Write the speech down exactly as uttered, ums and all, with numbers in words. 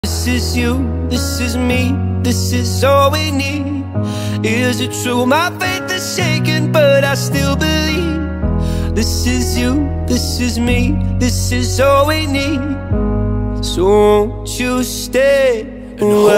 This is you, this is me, this is all we need. Is it true? My faith is shaken, but I still believe. This is you, this is me, this is all we need. So won't you stay?